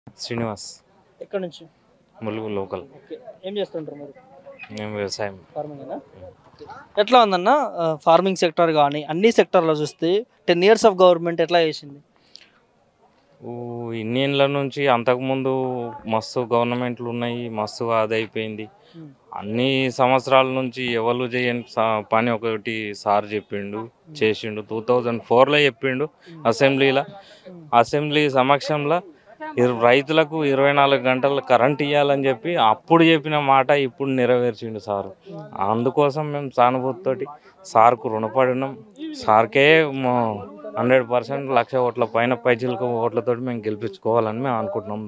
శ్రీనివాస్ ఎక్కడి నుంచి? Mulugu local. Okay. ఏం చేస్తుంటారు మీరు? మేము వ్యవసాయం. ఫార్మింగేనా? ఎట్లా ఉందన్న ఫార్మింగ్ సెక్టర్ కానీ అన్ని సెక్టార్లో చూస్తే 10 years ఆఫ్ గవర్నమెంట్ ఎట్లా చేసింది? ఇన్ని ఏళ్ళ నుంచి అంతకుముందు మస్తు గవర్నమెంట్లు ఉన్నాయి, మస్తుగా అదైపోయింది. అన్ని సంవత్సరాల నుంచి ఎవరు చేయని పని ఒకటి సార్ చెప్పిండు, చేసిండు. 2004లో చెప్పిండు అసెంబ్లీ సమక్షంలో రైతులకు 24 గంటలు కరెంట్ ఇవ్వాలని చెప్పి అప్పుడు చెప్పిన మాట ఇప్పుడు నెరవేర్చిండు సారు. అందుకోసం మేము సానుభూతితోటి సార్కు రుణపడినాం. సార్కే 100% 1,00,000 ఓట్ల పైన పైచిలకు ఓట్లతో మేము గెలిపించుకోవాలని మేము అనుకుంటున్నాం.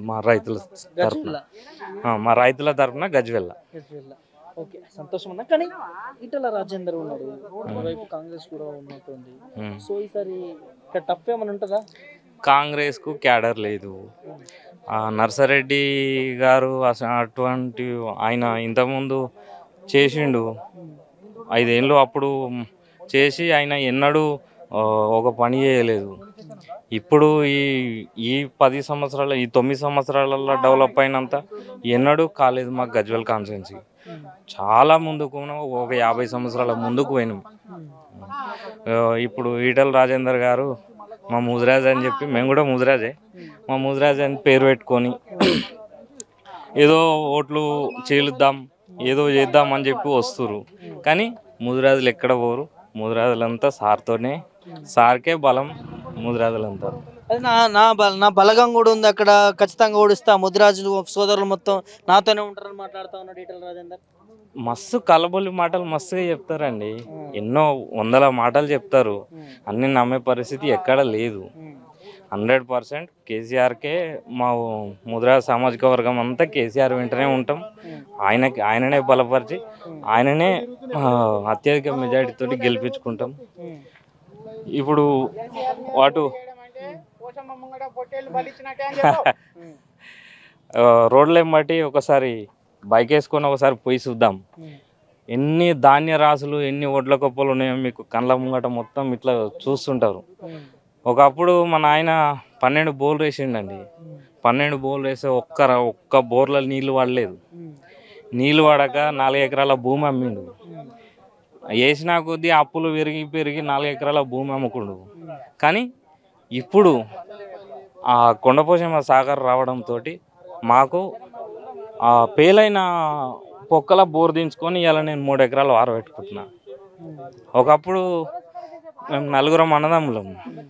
రైతుల తరఫున గజ్వెల్ల. ఓకే, సంతోషం అన్న. కానీ ఈటల రాజేందర్ ఉన్నాడు, వైపు కాంగ్రెస్ కూడా ఉన్నట్టుంది. సో ఈసారి ఇక్కడ టఫ్ ఏమైనా ఉంటుందా? కాంగ్రెస్కు క్యాడర్ లేదు. నర్సారెడ్డి గారు అటువంటి ఆయన ఇంతకుముందు చేసిండు 5 ఏళ్ళు. అప్పుడు చేసి ఆయన ఎన్నడూ ఒక పని చేయలేదు. ఇప్పుడు ఈ 10 సంవత్సరాలు, ఈ 9 సంవత్సరాలలో డెవలప్ అయినంత ఎన్నడూ కాలేదు. మాకు గజ్వెల్ కాన్స్టిట్యున్సీ చాలా ముందుకు, ఒక 50 సంవత్సరాల ముందుకు పోయినాం. ఇప్పుడు ఈటల రాజేందర్ గారు మా ముదిరాజ్ అని చెప్పి, మేము కూడా ముదిరాజే, మా ముదిరాజ్ అని పేరు పెట్టుకొని ఏదో ఓట్లు చీలుద్దాం, ఏదో చేద్దాం అని చెప్పి వస్తురు. కానీ ముదిరాజులు ఎక్కడ పోరు. ముదిరాజులంతా సార్తోనే, సార్కే బలం ముదిరాజులంతా. అది నా బలగం కూడా ఉంది అక్కడ, ఖచ్చితంగా ఓడిస్తా, ముదిరాజులు సోదరులు మొత్తం నాతోనే ఉంటారని మాట్లాడుతూ ఉన్నాడు ఈటల రాజేందర్. మస్తు కలబొల్లి మాటలు మస్తుగా చెప్తారండి. ఎన్నో వందల మాటలు చెప్తారు. అన్ని నమ్మే పరిస్థితి ఎక్కడ లేదు. 100% కేసీఆర్కే, మా ముదిరాజ్ సామాజిక వర్గం అంతా కేసీఆర్ వెంటనే ఉంటాం. ఆయననే బలపరిచి ఆయననే అత్యధిక మెజారిటీతో గెలిపించుకుంటాం. ఇప్పుడు రోడ్లేం బట్టి ఒకసారి బైక్ వేసుకొని ఒకసారి పోయి చూద్దాం. ఎన్ని ధాన్య రాసులు, ఎన్ని ఒడ్ల కుప్పలు ఉన్నాయో మీకు కళ్ళ ముంగట మొత్తం ఇట్లా చూస్తుంటారు. ఒకప్పుడు మా నాయన 12 బోర్లు వేసిండండి. 12 బోర్లు వేస్తే ఒక్క బోర్ల నీళ్ళు వాడలేదు. నీళ్ళు వాడక 4 ఎకరాల భూమి అమ్మిండు. వేసినా కొద్దీ అప్పులు పెరిగి 4 ఎకరాల భూమి అమ్ముకుండు. కానీ ఇప్పుడు ఆ కొండపోచమ్మ సాగర్ రావడంతో మాకు పేలైన పొక్కల బోర్ దించుకొని ఇలా నేను 3 ఎకరాలు ఆరబెట్టుకుంటున్నా. ఒకప్పుడు మేము 4 అన్నదమ్ములం.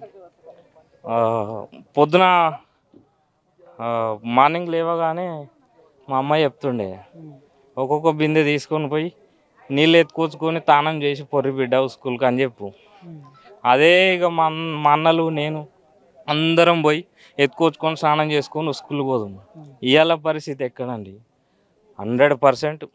పొద్దున మార్నింగ్ లేవగానే మా అమ్మాయి చెప్తుండే, ఒక్కొక్క బిందె తీసుకొని పోయి నీళ్ళు ఎత్తుకొచ్చుకొని తానం చేసి పొర్రి బిడ్డ స్కూల్కి అని చెప్పు. అదే ఇక మా అన్నలు, నేను అందరం పోయి ఎత్తుకొచ్చుకొని స్నానం చేసుకొని స్కూల్కి పోదాము. ఇవాళ పరిస్థితి ఎక్కడండి? 100%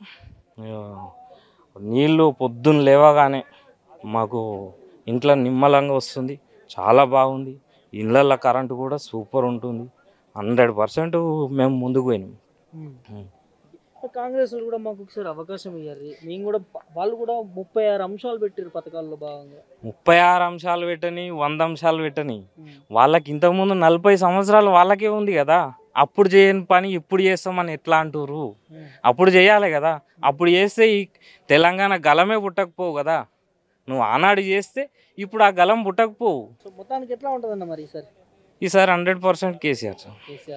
నీళ్ళు పొద్దున్న లేవగానే మాకు ఇంట్లో నిమ్మలంగా వస్తుంది. చాలా బాగుంది. ఇళ్ళల్లో కరెంటు కూడా సూపర్ ఉంటుంది. 100% మేము ముందుకు పోయినాం. కాంగ్రెస్ కూడా మాకు ఒకసారి అవకాశం ఇవ్వాలి. మేము కూడా, వాళ్ళు కూడా 36 అంశాలు పెట్టారు పథకాల్లో భాగంగా. 36 అంశాలు పెట్టని, 100 అంశాలు పెట్టని, వాళ్ళకి ఇంతకుముందు 40 సంవత్సరాలు వాళ్ళకే ఉంది కదా. అప్పుడు చేయని పని ఇప్పుడు చేస్తామని ఎట్లా అంటారు? అప్పుడు చేయాలి కదా. అప్పుడు చేస్తే ఈ తెలంగాణ గలమే పుట్టకపోవు కదా. నువ్వు ఆనాడు చేస్తే ఇప్పుడు ఆ గలం పుట్టకపోవు. సో మొత్తానికి ఎట్లా ఉంటుందన్న మరి ఈసారి? ఈసారి 100% కేసీఆర్.